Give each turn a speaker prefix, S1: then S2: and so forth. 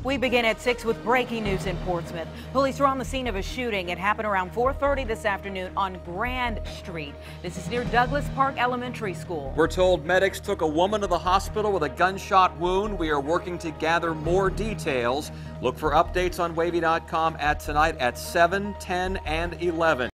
S1: We begin at 6 with breaking news in Portsmouth. Police are on the scene of a shooting. It happened around 4:30 this afternoon on Grand Street. This is near Douglas Park Elementary School.
S2: We're told medics took a woman to the hospital with a gunshot wound. We are working to gather more details. Look for updates on WAVY.com tonight at 7, 10, and 11.